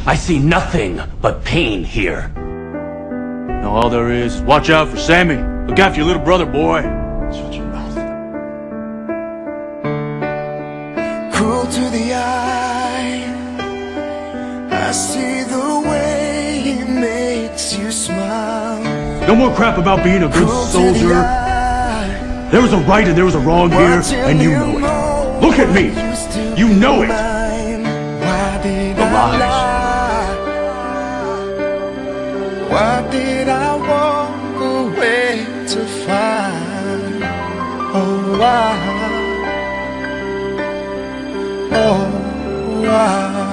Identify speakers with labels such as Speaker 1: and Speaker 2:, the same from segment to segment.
Speaker 1: I see nothing but pain here.
Speaker 2: No, all there is watch out for Sammy. Look after your little brother, boy.
Speaker 3: Shut your mouth. Cruel to the eye, I see the way he makes you smile.
Speaker 2: No more crap about being a good soldier. There was a right and there was a wrong here, and you know it. Look at me. You know it. The lies.
Speaker 3: Why did I walk away to find? Oh, why? Oh, why?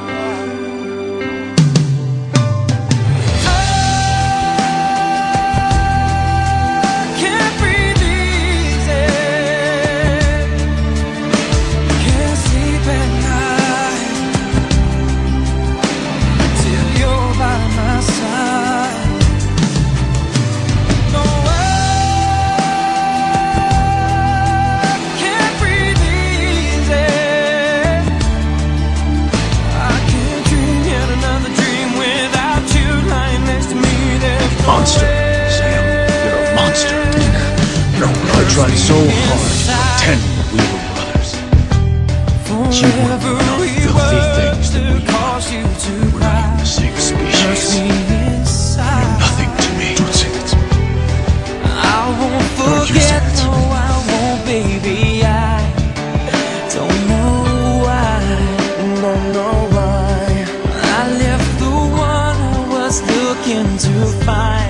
Speaker 2: Monster, Sam. You're a monster. I tried so hard to pretend we were brothers. You weren't the filthy things that we are. We're not even the same species. You're nothing to me. Don't say that to me. Don't you say that to me.
Speaker 4: Baby, I don't know why.
Speaker 3: Don't know why.
Speaker 4: I left the one I was looking to find.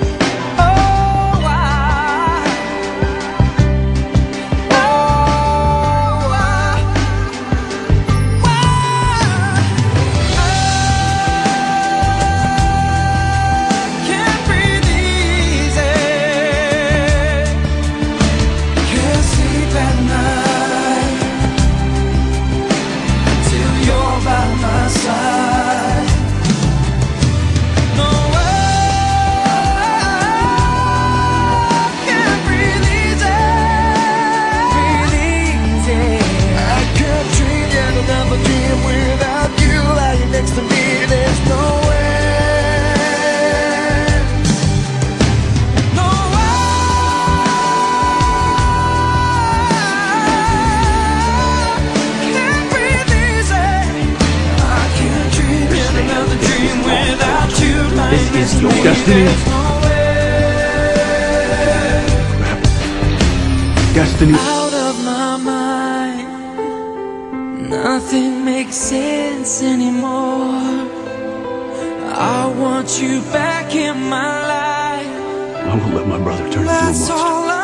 Speaker 1: This is your
Speaker 2: destiny. Destiny.
Speaker 4: Out of my mind, nothing makes sense anymore. I want you back in my life.
Speaker 2: I won't let my brother turn into a monster.